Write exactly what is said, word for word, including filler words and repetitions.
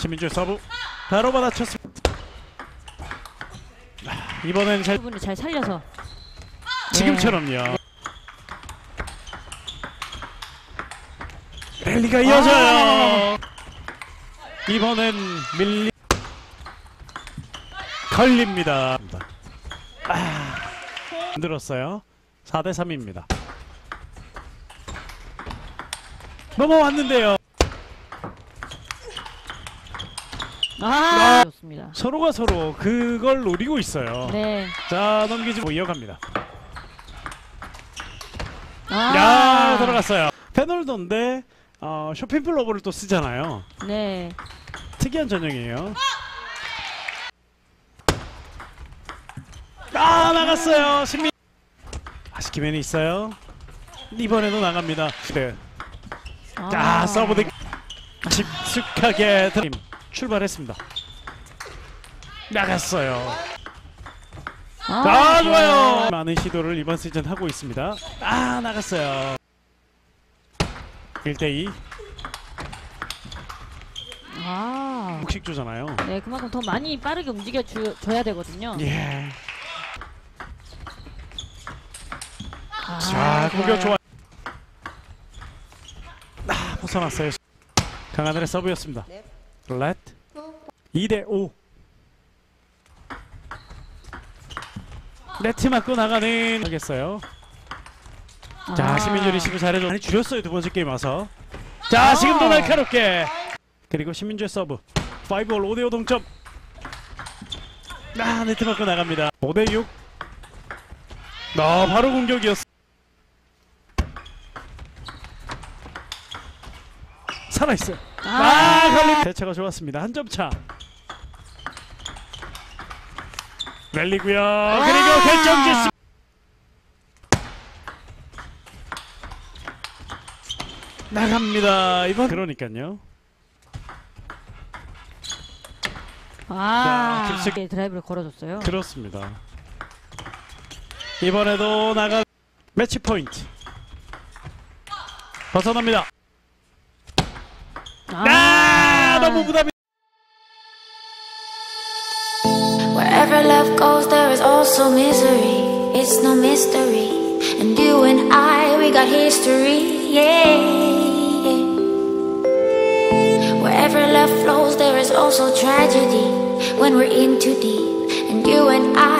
신민주의 서브 바로 받아쳤습니다. 이번엔 잘 부분을 잘 살려서 지금처럼요. 네. 랠리가 이어져요. 아 이번엔 밀리 걸립니다. 아 힘들었어요. 사 대 삼입니다. 넘어왔는데요. 아, 아 좋습니다. 서로가 서로 그걸 노리고 있어요. 네. 자 넘기지 못 이어갑니다. 아, 야 들어갔어요. 페널도인데 어, 쇼핑풀 로버를 또 쓰잖아요. 네. 특이한 전형이에요. 아 나갔어요. 신민 아시키맨이 있어요. 이번에도 나갑니다. 네. 아, 자 서브드 깊숙하게 드림 출발했습니다. 나갔어요. 아, 아 좋아요. 많은 시도를 이번 시즌 하고 있습니다. 아 나갔어요. 일 대 이. 아, 복식주잖아요. 네, 그만큼 더 많이 빠르게 움직여 주, 줘야 되거든요. 예. 아, 자 공격 좋아요. 좋아. 아 벗어났어요. 강하늘의 서브였습니다. 렛 이 대 오. 네트 맞고 나가는 하겠어요. 자 아. 신민주 리시브 잘해줘. 많이 줄였어요 두 번째 게임 와서. 자 아. 지금도 날카롭게. 그리고 신민주의 서브 오 올 오 대 오 동점. 아 네트 맞고 나갑니다. 오 대 육. 아 바로 공격이었어. 살아있어요. 아, 아 걸림. 대처가 좋았습니다. 한 점 차. 랠리고요. 그리고 결정짓. 나갑니다. 이번 그러니까요. 아, 자, 깊숙이- 네, 드라이브를 걸어줬어요. 그렇습니다. 이번에도 나가 매치 포인트. 벗어납니다. 아, 너무 부담이. Wherever love goes, there is also misery. It's no mystery. And you and I, we got history. Yeah. Wherever love flows, there is also tragedy. When we're in too deep. And you and I.